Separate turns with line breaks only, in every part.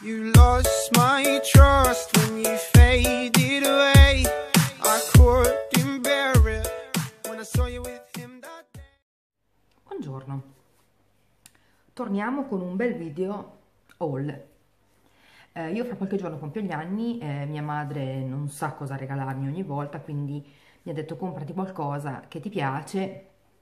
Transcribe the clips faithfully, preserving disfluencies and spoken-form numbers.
You lost my trust when you faded away. I couldn't bear it when I saw you with him that day.
Buongiorno, torniamo con un bel video haul. Eh, io fra qualche giorno compio gli anni, eh, mia madre non sa cosa regalarmi ogni volta, quindi mi ha detto comprati qualcosa che ti piace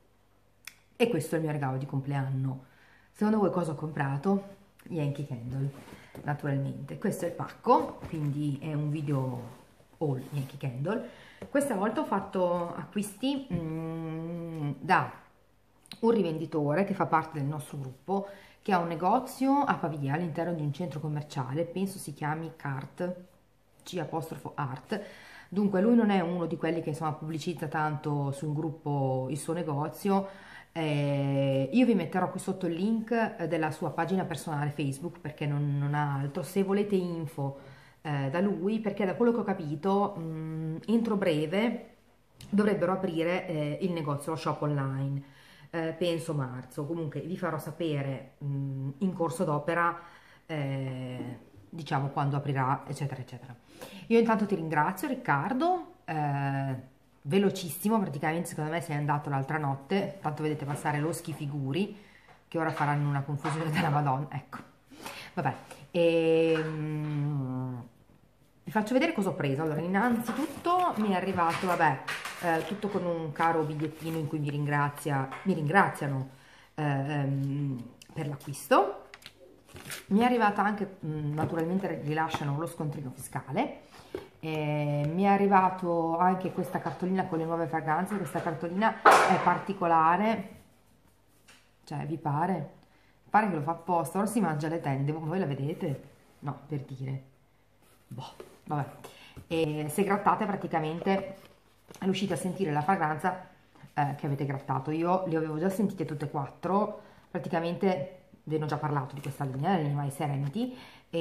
e questo è il mio regalo di compleanno. Secondo voi cosa ho comprato? Yankee Candle, naturalmente. Questo è il pacco, quindi è un video haul Yankee Candle. Questa volta ho fatto acquisti mm, da un rivenditore che fa parte del nostro gruppo, che ha un negozio a Pavia all'interno di un centro commerciale, penso si chiami Cart, C apostrofo Art. Dunque lui non è uno di quelli che insomma pubblicizza tanto sul gruppo il suo negozio. Eh, io vi metterò qui sotto il link della sua pagina personale Facebook, perché non, non ha altro, se volete info eh, da lui, perché da quello che ho capito mh, entro breve dovrebbero aprire eh, il negozio, lo shop online, eh, penso marzo. Comunque vi farò sapere mh, in corso d'opera eh, diciamo quando aprirà, eccetera eccetera. Io intanto ti ringrazio Riccardo, eh, velocissimo, praticamente secondo me sei andato l'altra notte, tanto vedete passare lo schifiguri che ora faranno una confusione della Madonna, ecco, vabbè. E, um, vi faccio vedere cosa ho preso. Allora, innanzitutto mi è arrivato, vabbè, eh, tutto con un caro bigliettino in cui mi ringrazia, mi ringraziano eh, um, per l'acquisto. Mi è arrivata anche, mh, naturalmente rilasciano lo scontrino fiscale. Eh, mi è arrivato anche questa cartolina con le nuove fragranze. Questa cartolina è particolare, cioè vi pare? Pare che lo fa apposta, ora si mangia le tende, voi la vedete? No, per dire, boh, vabbè. E se grattate praticamente riuscite a sentire la fragranza eh, che avete grattato. Io le avevo già sentite tutte e quattro, praticamente ve ne ho già parlato di questa linea, la My Serenity,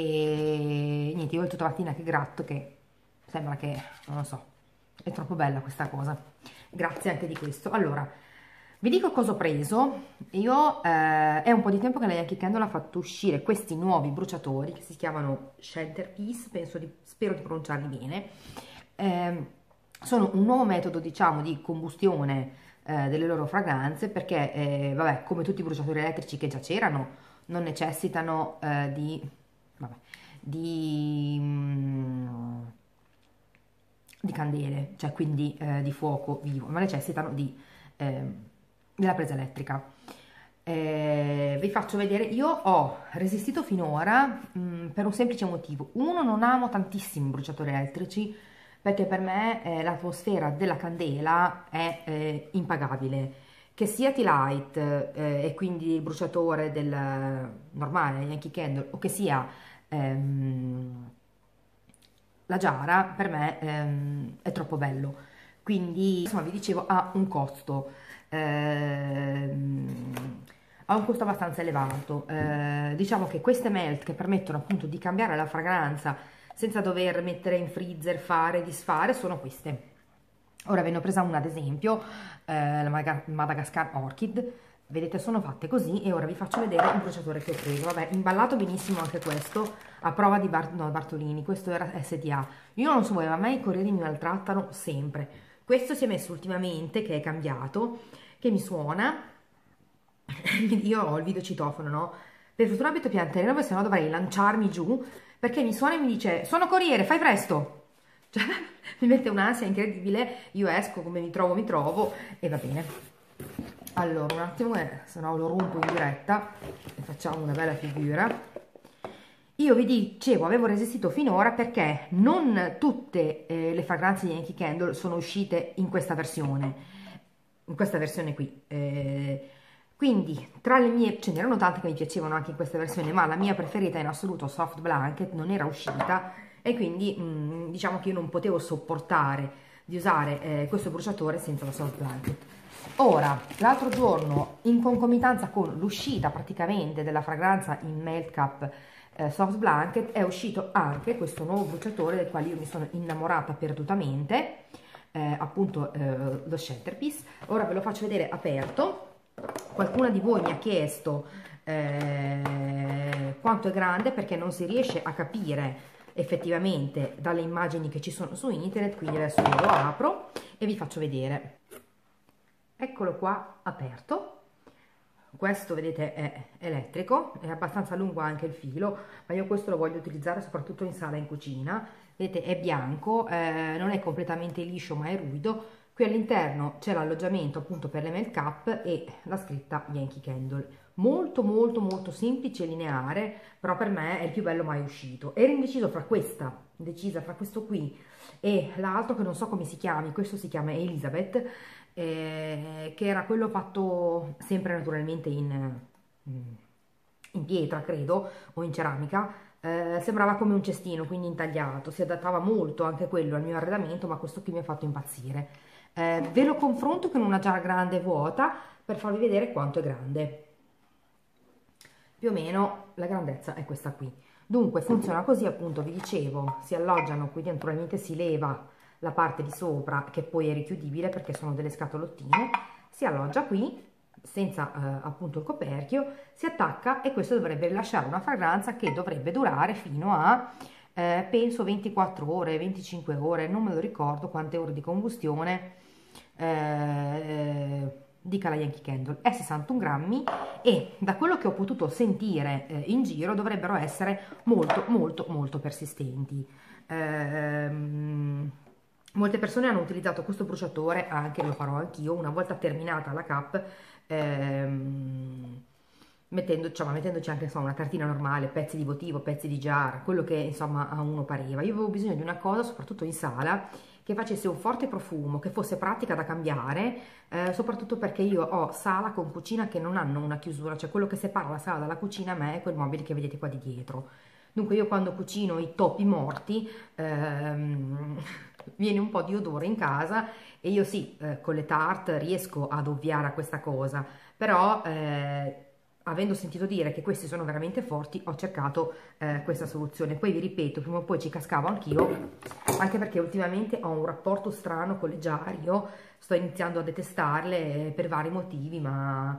e niente, io è tutta mattina che gratto che sembra che, non lo so, è troppo bella questa cosa. Grazie anche di questo. Allora, vi dico cosa ho preso. Io, eh, è un po' di tempo che la Yankee Candle ha fatto uscire questi nuovi bruciatori che si chiamano Centerpiece, penso di, spero di pronunciarli bene. Eh, sono un nuovo metodo, diciamo, di combustione eh, delle loro fragranze, perché, eh, vabbè, come tutti i bruciatori elettrici che già c'erano, non necessitano eh, di, vabbè, di... Mm, di candele, cioè quindi eh, di fuoco vivo, ma necessitano di, eh, della presa elettrica. Eh, vi faccio vedere, io ho resistito finora mh, per un semplice motivo. Uno, non amo tantissimi bruciatori elettrici, perché per me eh, l'atmosfera della candela è eh, impagabile, che sia T-Light eh, e quindi il bruciatore del normale Yankee Candle, o che sia ehm, la giara, per me ehm, è troppo bello. Quindi insomma vi dicevo ha un costo ehm, ha un costo abbastanza elevato. Eh, diciamo che queste melt che permettono appunto di cambiare la fragranza senza dover mettere in freezer, fare, disfare, sono queste. Ora ve ne ho presa una ad esempio, eh, la Madagascar Orchid. Vedete, sono fatte così, e ora vi faccio vedere il bruciatore che ho preso. Vabbè, imballato benissimo anche questo, a prova di Bar no, Bartolini, questo era S D A. Io non so voi, ma a me i corrieri mi maltrattano sempre. Questo si è messo ultimamente, che è cambiato, che mi suona. Io ho il videocitofono, no? Per fortuna abito pian terreno, se no dovrei lanciarmi giù, perché mi suona e mi dice, sono corriere, fai presto! Cioè, mi mette un'ansia incredibile, io esco come mi trovo, mi trovo, e va bene. Allora, un attimo, eh, se no lo rompo in diretta e facciamo una bella figura. Io vi dicevo, avevo resistito finora perché non tutte eh, le fragranze di Yankee Candle sono uscite in questa versione, in questa versione qui. Eh, quindi, tra le mie, ce n'erano tante che mi piacevano anche in questa versione, ma la mia preferita in assoluto, Soft Blanket, non era uscita, e quindi mh, diciamo che io non potevo sopportare di usare eh, questo bruciatore senza la Soft Blanket. Ora, l'altro giorno, in concomitanza con l'uscita praticamente della fragranza in Melt Cup eh, Soft Blanket, è uscito anche questo nuovo bruciatore del quale io mi sono innamorata perdutamente, eh, appunto eh, lo Centerpiece. Ora ve lo faccio vedere aperto. Qualcuna di voi mi ha chiesto eh, quanto è grande, perché non si riesce a capire effettivamente dalle immagini che ci sono su internet. Quindi adesso io lo apro e vi faccio vedere. Eccolo qua aperto. Questo vedete è elettrico, è abbastanza lungo anche il filo, ma io questo lo voglio utilizzare soprattutto in sala e in cucina. Vedete, è bianco, eh, non è completamente liscio ma è ruvido. Qui all'interno c'è l'alloggiamento appunto per le mail cap e la scritta Yankee Candle. Molto molto molto semplice e lineare, però per me è il più bello mai uscito. Ero indeciso fra questa, indecisa fra questo qui e l'altro che non so come si chiami. Questo si chiama Elizabeth, eh, che era quello fatto sempre naturalmente in, in pietra credo, o in ceramica. Eh, sembrava come un cestino, quindi intagliato, si adattava molto anche quello al mio arredamento, ma questo qui mi ha fatto impazzire. Eh, ve lo confronto con una giara grande vuota per farvi vedere quanto è grande. Più o meno la grandezza è questa qui. Dunque funziona così, appunto, vi dicevo, si alloggiano qui, naturalmente si leva la parte di sopra che poi è richiudibile perché sono delle scatolottine, si alloggia qui senza eh, appunto il coperchio, si attacca e questo dovrebbe rilasciare una fragranza che dovrebbe durare fino a eh, penso ventiquattro ore, venticinque ore, non me lo ricordo quante ore di combustione eh, dica la Yankee Candle. È sessantuno grammi e da quello che ho potuto sentire eh, in giro dovrebbero essere molto molto molto persistenti. Ehm, molte persone hanno utilizzato questo bruciatore, anche lo farò anch'io, una volta terminata la cap, ehm, mettendo, cioè, mettendoci anche insomma, una cartina normale, pezzi di votivo, pezzi di jar, quello che insomma a uno pareva. Io avevo bisogno di una cosa, soprattutto in sala, che facesse un forte profumo, che fosse pratica da cambiare, eh, soprattutto perché io ho sala con cucina che non hanno una chiusura, cioè quello che separa la sala dalla cucina a me è quel mobile che vedete qua di dietro. Dunque io quando cucino i topi morti ehm, viene un po' di odore in casa e io sì, eh, con le tarte riesco ad ovviare a questa cosa, però eh, avendo sentito dire che questi sono veramente forti ho cercato eh, questa soluzione. Poi vi ripeto, prima o poi ci cascavo anch'io, anche perché ultimamente ho un rapporto strano con le jar, io sto iniziando a detestarle per vari motivi, ma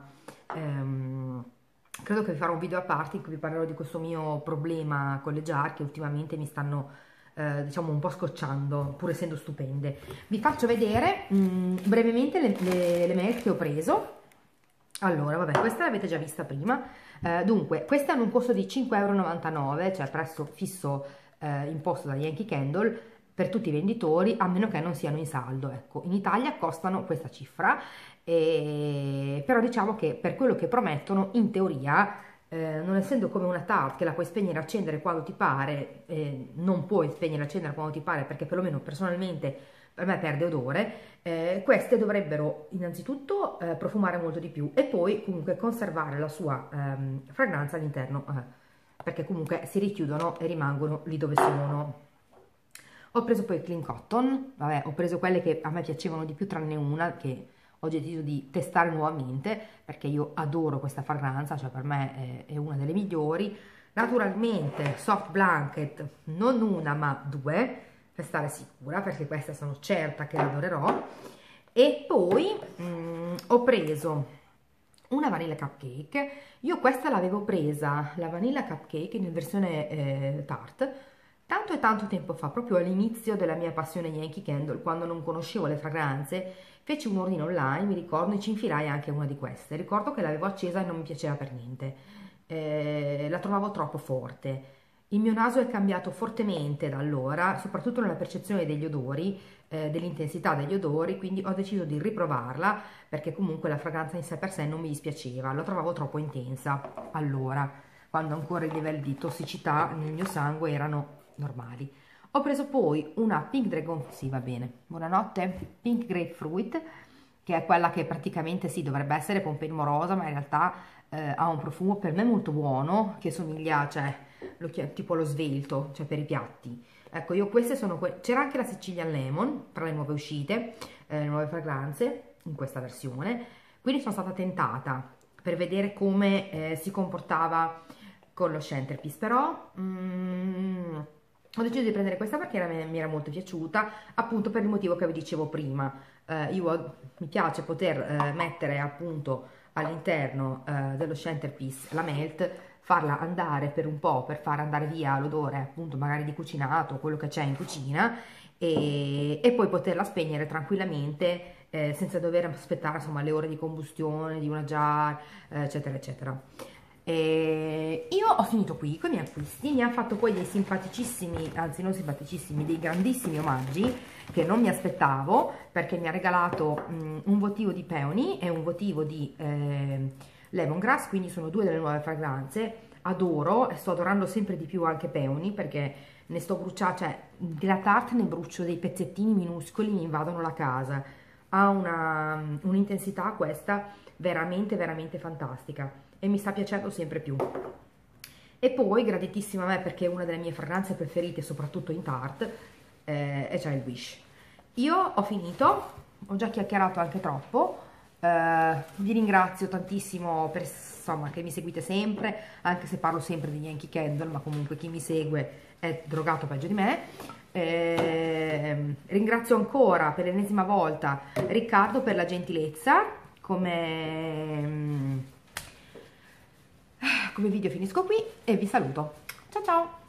ehm, credo che vi farò un video a parte in cui vi parlerò di questo mio problema con le jar che ultimamente mi stanno eh, diciamo un po' scocciando, pur essendo stupende. Vi faccio vedere mh, brevemente le, le, le mail che ho preso. Allora, vabbè, questa l'avete già vista prima. Eh, dunque, queste hanno un costo di cinque e novantanove euro, cioè prezzo fisso eh, imposto da Yankee Candle per tutti i venditori, a meno che non siano in saldo. Ecco, in Italia costano questa cifra, e... però diciamo che per quello che promettono, in teoria, eh, non essendo come una tarte che la puoi spegnere e accendere quando ti pare, eh, non puoi spegnere e accendere quando ti pare, perché perlomeno personalmente per me perde odore, eh, queste dovrebbero innanzitutto eh, profumare molto di più e poi comunque conservare la sua ehm, fragranza all'interno, eh, perché comunque si richiudono e rimangono lì dove sono. Ho preso poi il Clean Cotton, vabbè, ho preso quelle che a me piacevano di più tranne una che ho deciso di testare nuovamente perché io adoro questa fragranza, cioè per me è, è una delle migliori. Naturalmente Soft Blanket, non una ma due, per stare sicura, perché questa sono certa che adorerò. E poi mh, ho preso una vanilla cupcake. Io questa l'avevo presa, la vanilla cupcake in versione eh, tart, tanto e tanto tempo fa, proprio all'inizio della mia passione Yankee Candle, quando non conoscevo le fragranze. Feci un ordine online, mi ricordo, e ci infilai anche una di queste. Ricordo che l'avevo accesa e non mi piaceva per niente, eh, la trovavo troppo forte. Il mio naso è cambiato fortemente da allora, soprattutto nella percezione degli odori, eh, dell'intensità degli odori, quindi ho deciso di riprovarla perché comunque la fragranza in sé per sé non mi dispiaceva, la trovavo troppo intensa allora, quando ancora i livelli di tossicità nel mio sangue erano normali. Ho preso poi una Pink Dragon, sì va bene, buonanotte, Pink Grapefruit, che è quella che praticamente sì dovrebbe essere pompelmo rosa, ma in realtà eh, ha un profumo per me molto buono, che somiglia, cioè, lo tipo lo svelto, cioè per i piatti. Ecco, io queste sono, c'era anche la Sicilian Lemon tra le nuove uscite, eh, le nuove fragranze in questa versione, quindi sono stata tentata per vedere come eh, si comportava con lo Centerpiece, però mm, ho deciso di prendere questa perché era, mi era molto piaciuta, appunto per il motivo che vi dicevo prima. Eh, io mi piace poter eh, mettere appunto all'interno eh, dello centerpiece la melt, farla andare per un po', per far andare via l'odore appunto magari di cucinato, quello che c'è in cucina, e, e poi poterla spegnere tranquillamente eh, senza dover aspettare insomma le ore di combustione di una jar, eh, eccetera eccetera. E io ho finito qui con i miei acquisti, mi ha fatto poi dei simpaticissimi, anzi non simpaticissimi, dei grandissimi omaggi che non mi aspettavo, perché mi ha regalato mh, un votivo di peony e un votivo di eh, lemongrass, quindi sono due delle nuove fragranze. Adoro e sto adorando sempre di più anche peony, perché ne sto bruciando, cioè della tarte ne brucio dei pezzettini minuscoli, mi invadono la casa. Ha una, un'intensità questa veramente veramente fantastica e mi sta piacendo sempre più. E poi graditissima a me, perché è una delle mie fragranze preferite soprattutto in tarte, eh, e c'è il Wish. Io ho finito, ho già chiacchierato anche troppo, eh, vi ringrazio tantissimo per insomma che mi seguite sempre, anche se parlo sempre di Yankee Candle, ma comunque chi mi segue è drogato peggio di me. Eh, ringrazio ancora per l'ennesima volta Riccardo per la gentilezza. Come, come video finisco qui e vi saluto. Ciao ciao!